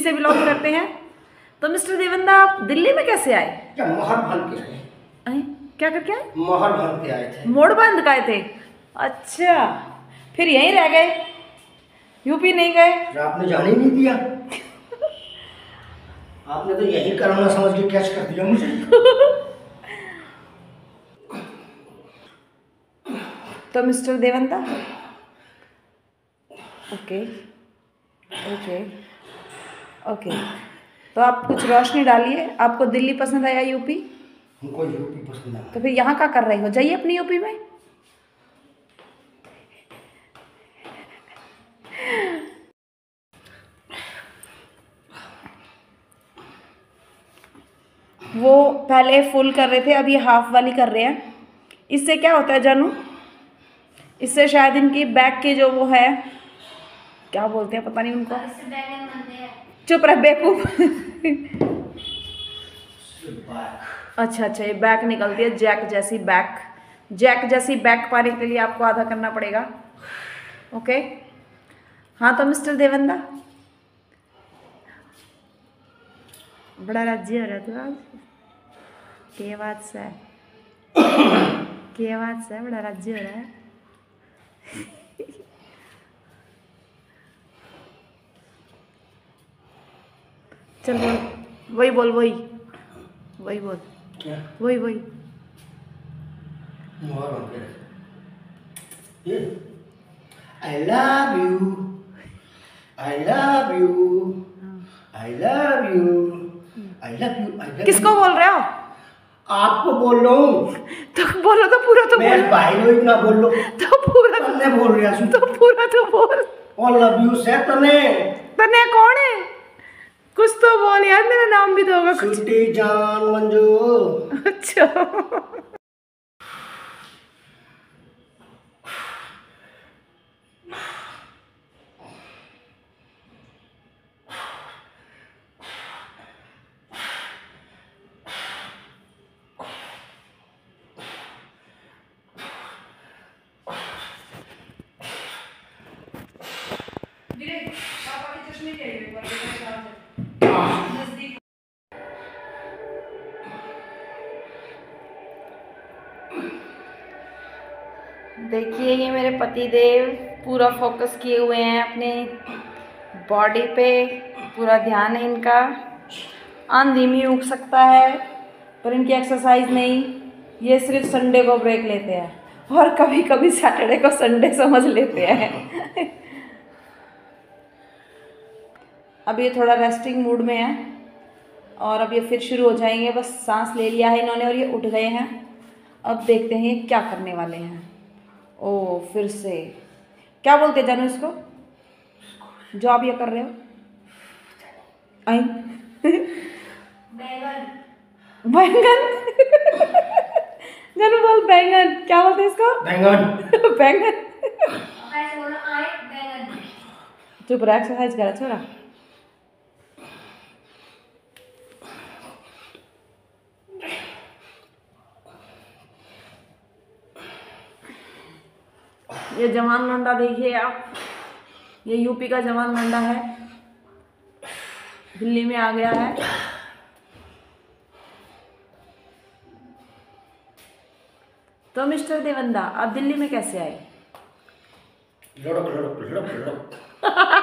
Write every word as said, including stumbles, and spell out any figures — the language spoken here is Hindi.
से बिलोंग करते हैं। तो मिस्टर देवंदा आप दिल्ली में कैसे आए? क्या मोहर बांध के आए? अरे, क्या करके आए? मोहर बांध के आए थे। मोड़ बांध के आए थे? अच्छा, फिर यहीं रह गए, यूपी नहीं गए? आपने जाने नहीं दिया। आपने तो यही करना समझ के कैच कर दिया मुझे। तो mister Devanda, okay okay okay, तो आप कुछ रोशनी डालिए। आपको दिल्ली पसंद है या यूपी? हमको यूपी पसंद है। तो फिर यहाँ क्या कर रहे हो? जाइए अपनी यूपी में। वो पहले फुल कर रहे थे, अब ये हाफ वाली कर रहे हैं। इससे क्या होता है जानू? इससे शायद इनकी बैक के जो वो है, क्या बोलते हैं पता नहीं उनको। चुप रह बेवकूफ। अच्छा अच्छा, ये बैक निकलती है, जैक जैसी बैक। जैक जैसी बैक पाने के लिए आपको आधा करना पड़ेगा। ओके, हाँ तो मिस्टर देवंदा, बड़ा राज्य हो रहा तू आज। के बात से के बात से बड़ा राज्य हो रहा है। चल बोल, वही बोल, वही वही बोल। क्या? वही वही मोहर बांध के ये I love you, I love you, I love you, I love you. किसको बोल रहे हो? आपको बोल रहा हूँ। तो बोलो तो पूरा तो बोल। भाई ना बोल लो तो पूरा तो तने बोल रहा हूँ। तो पूरा तो बोल। और लव यू से तने तने कौन है? कुछ तो बोल यार, मेरा नाम भी दोगा कुछ। छुट्टी जान मंजू। अच्छा, देखिए ये मेरे पति देव पूरा फोकस किए हुए हैं अपने बॉडी पे, पूरा ध्यान है इनका। आंधी में उग सकता है पर इनकी एक्सरसाइज नहीं। ये सिर्फ संडे को ब्रेक लेते हैं और कभी कभी सैटरडे को संडे समझ लेते हैं। अब ये थोड़ा रेस्टिंग मूड में है और अब ये फिर शुरू हो जाएंगे। बस सांस ले लिया है इन्होंने और ये उठ गए हैं। अब देखते हैं ये क्या करने वाले हैं। ओ फिर से क्या बोलते हैं जानू इसको, जो आप ये कर रहे हो? आई बैंगन। बैंगन। जानू बोल बैंगन। क्या बोलते हैं इसको? बैंगन। बैंगन। चुप रहा, एक्सरसाइज करा छोड़ा। ये जवान लौंडा देखिए आप, ये यूपी का जवान लौंडा है, दिल्ली में आ गया है। तो मिस्टर देवंदा आप दिल्ली में कैसे आए? लड़क लड़क लड़क लड़क।